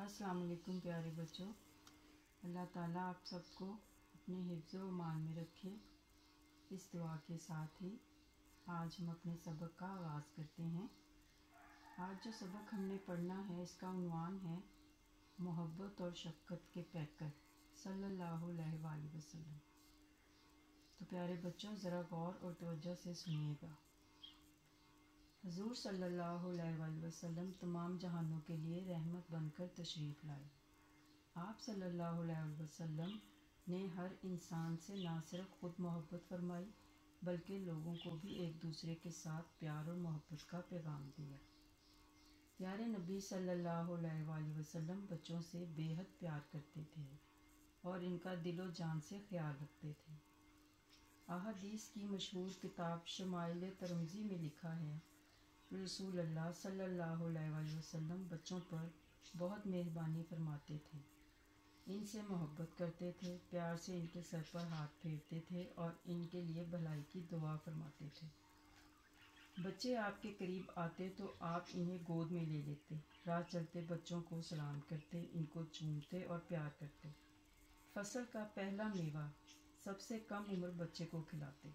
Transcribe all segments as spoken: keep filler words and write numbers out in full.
अस्सलाम वालेकुम प्यारे बच्चों। अल्लाह ताला आप सबको अपने हिफ्ज़ व ईमान में रखे। इस दुआ के साथ ही आज हम अपने सबक का आगाज़ करते हैं। आज जो सबक हमने पढ़ना है इसका उन्वान है मोहब्बत और शफ़क़त के पैकर सल्लल्लाहु अलैहि वसल्लम। तो प्यारे बच्चों ज़रा गौर और तवज्जो से सुनिएगा। हुज़ूर सल्लल्लाहु अलैहि वसल्लम तमाम जहानों के लिए रहमत बनकर तशरीफ़ लाए। आप सल्लल्लाहु अलैहि वसल्लम ने हर इंसान से ना सिर्फ ख़ुद मोहब्बत फरमाई बल्कि लोगों को भी एक दूसरे के साथ प्यार और मोहब्बत का पैगाम दिया। प्यारे नबी सल्लल्लाहु अलैहि वसल्लम बच्चों से बेहद प्यार करते थे और इनका दिलो जान से ख्याल रखते थे। अहादीस की मशहूर किताब शमाइल तिरमिज़ी में लिखा है, रसूल अल्लाह सल्लल्लाहु अलैहि वसल्लम बच्चों पर बहुत मेहरबानी फरमाते थे, इनसे मोहब्बत करते थे, प्यार से इनके सर पर हाथ फेरते थे और इनके लिए भलाई की दुआ फरमाते थे। बच्चे आपके करीब आते तो आप इन्हें गोद में ले लेते, राह चलते बच्चों को सलाम करते, इनको चूमते और प्यार करते। फसल का पहला मेवा सबसे कम उम्र बच्चे को खिलाते।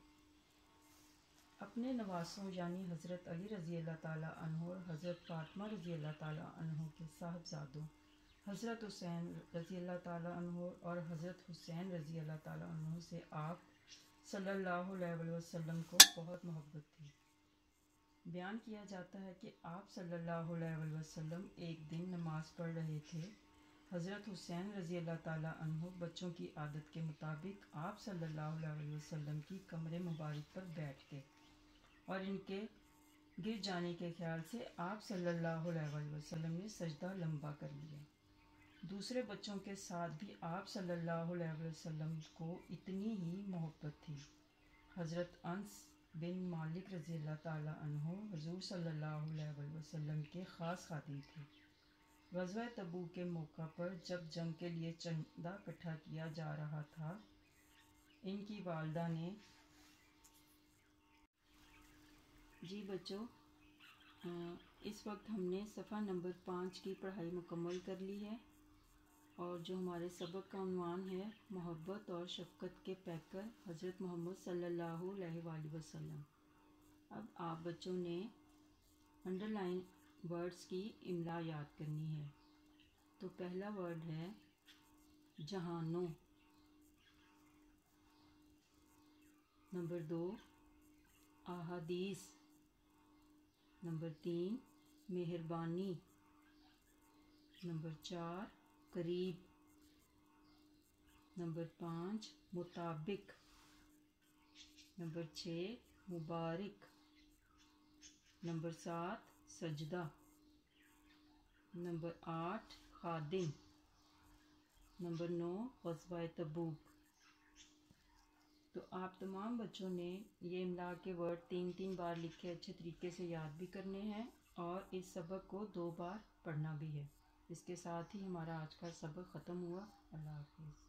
अपने नवासों यानी हज़रत अली रज़ी अल्लाह ताला अन्हु और हज़रत फ़ातिमा रज़ी अल्लाह ताला अन्हु के साहबजादों हज़रत हुसैन रज़ी अल्लाह ताला अन्हु और हज़रत हुसैन रज़ी अल्लाह ताला अन्हु से आप सल्लल्लाहु अलैहि वसल्लम को बहुत मोहब्बत थी। बयान किया जाता है कि आप सल्लल्लाहु अलैहि वसल्लम एक दिन नमाज़ पढ़ रहे थे। हज़रत हुसैन रज़ी अल्लाह ताला अन्हु बच्चों की आदत के मुताबिक आप सल्लल्लाहु अलैहि वसल्लम की कमरे मुबारक पर बैठ गए और इनके गिर जाने के ख्याल से आप सल्लल्लाहु अलैहि वसल्लम ने सजदा लंबा कर लिया। दूसरे बच्चों के साथ भी आप सल्लल्लाहु अलैहि वसल्लम को इतनी ही मोहब्बत थी। हज़रत अनस बिन मालिक रज़ी अल्लाह ताला अन्हु हुज़ूर सल्लल्लाहु अलैहि वसल्लम के ख़ास खादिम थे। ग़ज़वा तबूक के मौका पर जब जंग के लिए चंदा इकट्ठा किया जा रहा था, इनकी वालदा ने जी बच्चों इस वक्त हमने सफ़ा नंबर पाँच की पढ़ाई मुकम्मल कर ली है और जो हमारे सबक का उन्वान है मोहब्बत और शफ़क़त के पैकर हज़रत मोहम्मद सल्लल्लाहु अलैहि वसल्लम। अब आप बच्चों ने अंडरलाइन वर्ड्स की इमला याद करनी है। तो पहला वर्ड है जहानों, नंबर दो अहादीस, नंबर तीन मेहरबानी, नंबर चार करीब, नंबर पाँच मुताबिक, नंबर छः मुबारक, नंबर सात सजदा, नंबर आठ खादिम, नंबर नौ ग़ज़वा तबूक। तो आप तमाम बच्चों ने ये इमला के वर्ड तीन तीन बार लिखे अच्छे तरीके से याद भी करने हैं और इस सबक को दो बार पढ़ना भी है। इसके साथ ही हमारा आज का सबक ख़त्म हुआ। अल्लाह हाफ़िज़।